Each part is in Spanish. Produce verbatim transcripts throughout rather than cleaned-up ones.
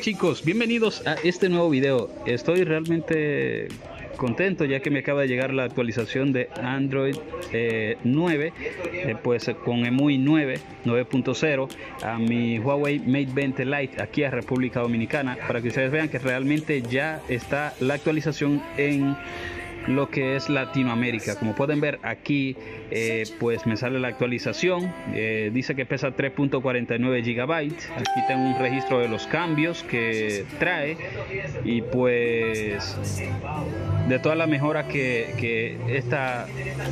Chicos, bienvenidos a este nuevo video. Estoy realmente contento ya que me acaba de llegar la actualización de Android eh, nueve, eh, pues con E M U I nueve, nueve punto cero a mi Huawei Mate veinte Lite aquí a República Dominicana, para que ustedes vean que realmente ya está la actualización en lo que es Latinoamérica. Como pueden ver aquí, eh, pues me sale la actualización, eh, dice que pesa tres punto cuarenta y nueve gigabytes. Aquí tengo un registro de los cambios que trae y pues de toda la mejora que, que esta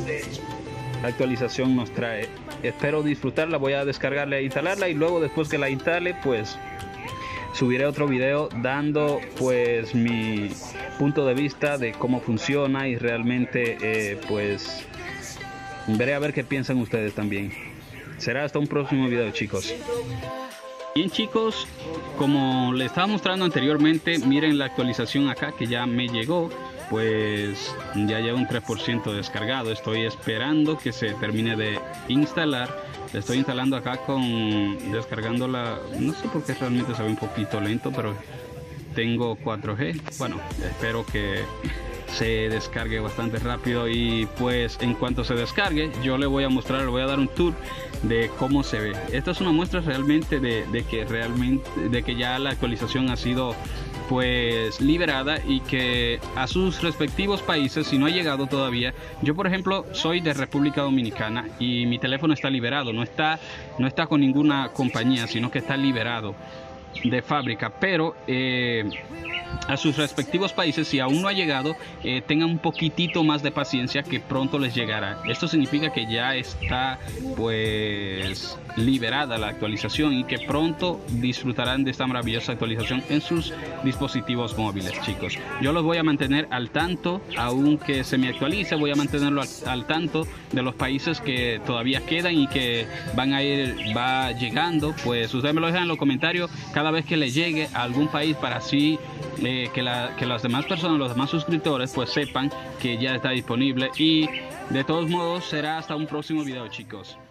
actualización nos trae. Espero disfrutarla, voy a descargarla e instalarla, y luego después que la instale pues subiré otro video dando pues mi punto de vista de cómo funciona, y realmente eh, pues veré a ver qué piensan ustedes también. Será hasta un próximo video, chicos. Bien, chicos, como les estaba mostrando anteriormente, miren la actualización acá que ya me llegó. Pues ya lleva un tres por ciento descargado. Estoy esperando que se termine de instalar. Le estoy instalando acá con descargando la, no sé por qué realmente se ve un poquito lento, pero tengo cuatro G. Bueno, espero que se descargue bastante rápido, y pues en cuanto se descargue yo le voy a mostrar, le voy a dar un tour de cómo se ve. Esta es una muestra realmente de, de que realmente de que ya la actualización ha sido pues liberada, y que a sus respectivos países, si no ha llegado todavía. Yo por ejemplo soy de República Dominicana y mi teléfono está liberado, no está no está con ninguna compañía, sino que está liberado de fábrica, pero eh, a sus respectivos países, si aún no ha llegado, eh, tengan un poquitito más de paciencia, que pronto les llegará. Esto significa que ya está pues liberada la actualización, y que pronto disfrutarán de esta maravillosa actualización en sus dispositivos móviles, chicos. Yo los voy a mantener al tanto, aunque se me actualice, voy a mantenerlo al, al tanto de los países que todavía quedan y que van a ir, va llegando. Pues ustedes me lo dejan en los comentarios cada vez que les llegue a algún país, para así eh, que, la, que las demás personas, los demás suscriptores pues sepan que ya está disponible. Y de todos modos será hasta un próximo video, chicos.